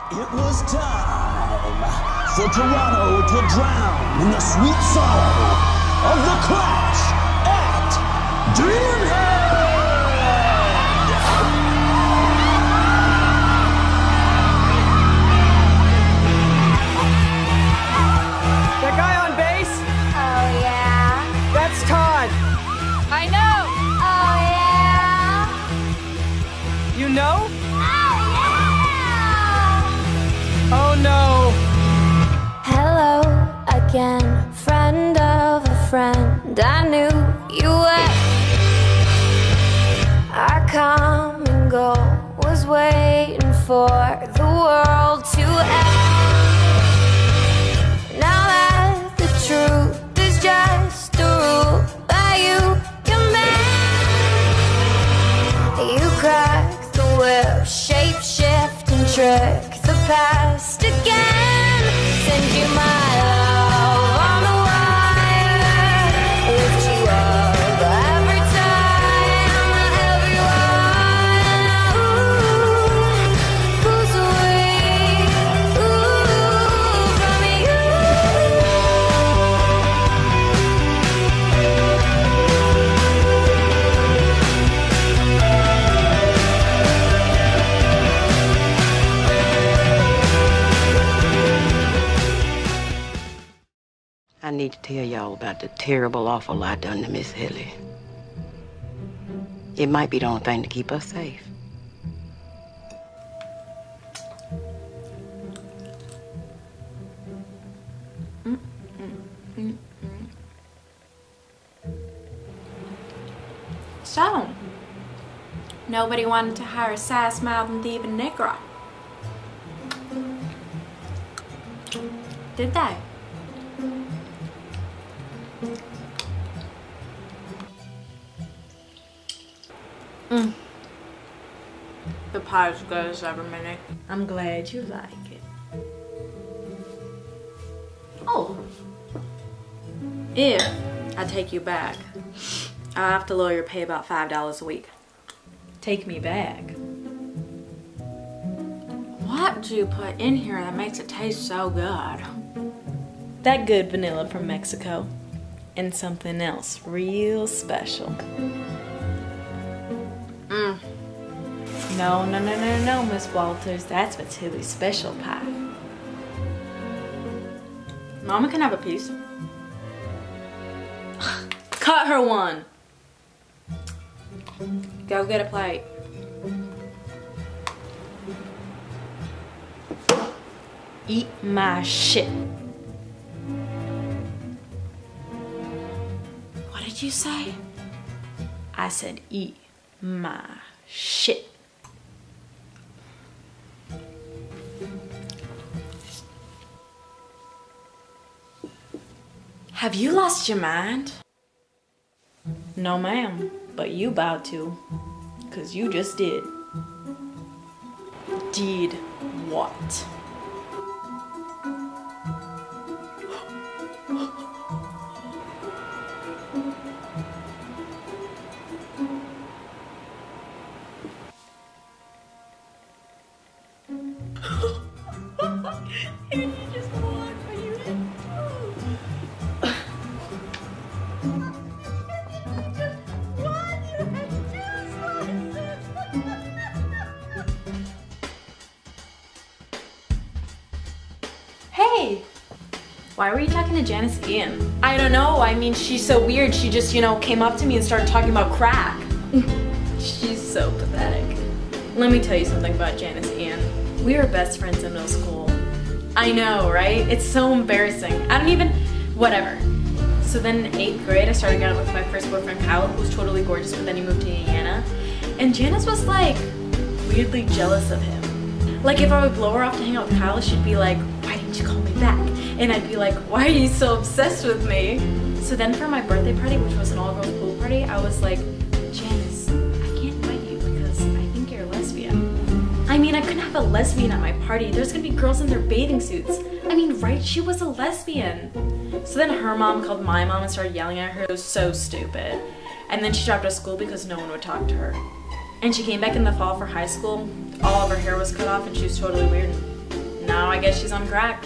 It was time for Toronto to drown in the sweet sorrow of the clash at Dreamhead! That guy on bass? Oh, yeah? That's Todd. I know! Oh, yeah? You know? Oh, yeah! Oh, no. Hello again, friend of a friend. I knew you were. Our common goal was waiting for the world to end. Now that the truth is just a rule that you can bend, you crack the whip, shape shift and trick the past again. Send you my love on the wire, lift you up every time, everyone pulls away from you. I need to tell y'all about the terrible, awful I done to Miss Ellie. It might be the only thing to keep us safe. So, nobody wanted to hire a sass-mouthed and thieving Negro, did they? The pie's as good as ever, Minnie. I'm glad you like it. Oh. If I take you back, I'll have to lower your pay about $5 a week. Take me back? What do you put in here that makes it taste so good? That good vanilla from Mexico. And something else real special. No, Miss Walters. That's Matilda's special pie. Mama can have a piece. Cut her one. Go get a plate. Eat my shit. What did you say? I said eat my shit. Have you lost your mind? No, ma'am, but you about to. 'Cause you just did. Did what? Hey! Why were you talking to Janice Ian? I don't know. I mean, she's so weird. She just, came up to me and started talking about crack. She's so pathetic. Let me tell you something about Janice Ian. We were best friends in middle school. I know, right? It's so embarrassing. I don't even... Whatever. So then in 8th grade, I started going out with my first boyfriend, Kyle, who was totally gorgeous, but then he moved to Indiana. And Janice was, like, weirdly jealous of him. Like, if I would blow her off to hang out with Kyle, she'd be like, why didn't you call me back? And I'd be like, why are you so obsessed with me? So then for my birthday party, which was an all-girls pool party, I was like, Janice, I can't invite you because I think you're a lesbian. I mean, I couldn't have a lesbian at my party. There's gonna be girls in their bathing suits. I mean, right? She was a lesbian. So then her mom called my mom and started yelling at her. It was so stupid. And then she dropped out of school because no one would talk to her. And she came back in the fall for high school. All of her hair was cut off and she was totally weird. now I guess she's on crack.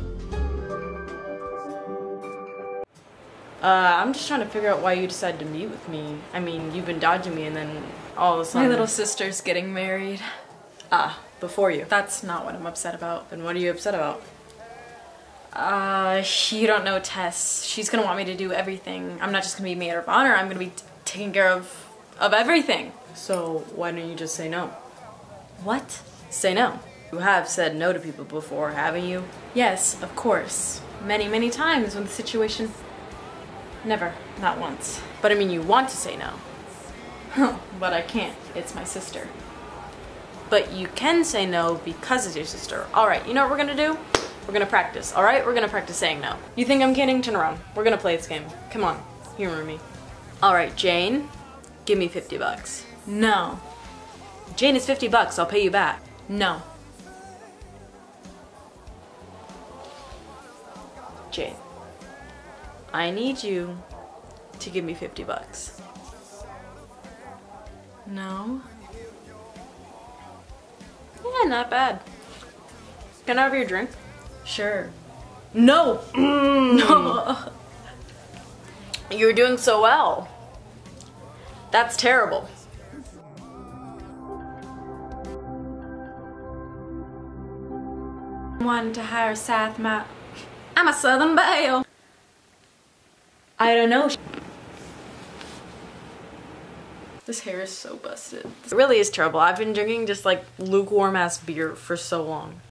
I'm just trying to figure out why you decided to meet with me. I mean, you've been dodging me and then all of a sudden... My little sister's getting married. Before you. That's not what I'm upset about. Then what are you upset about? You don't know Tess. She's gonna want me to do everything. I'm not just gonna be maid of honor, I'm gonna be taking care of everything. So why don't you just say no? What? Say no. You have said no to people before, haven't you? Yes, of course. Many, many times when the situation... Never. Not once. But I mean, you want to say no. But I can't. It's my sister. But you can say no because it's your sister. Alright, you know what we're gonna do? We're gonna practice, alright? We're gonna practice saying no. You think I'm kidding? Turn around. We're gonna play this game. Come on. Humor me. Alright, Jane. Give me $50. No. Jane, it's $50. I'll pay you back. No. Jane. I need you to give me $50. No. Yeah, not bad. Can I have your drink? Sure. No! No! You're doing so well. That's terrible. Wanted to hire Seth Matt. I'm a Southern Belle. I don't know. This hair is so busted. It really is terrible. I've been drinking just like lukewarm ass beer for so long.